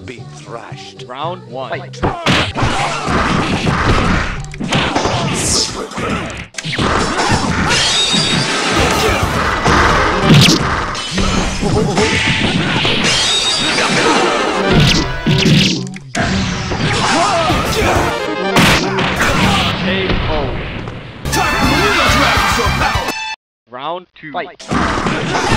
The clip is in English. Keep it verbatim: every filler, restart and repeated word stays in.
be thrashed. Round one. Fight. K O. Round two. Fight.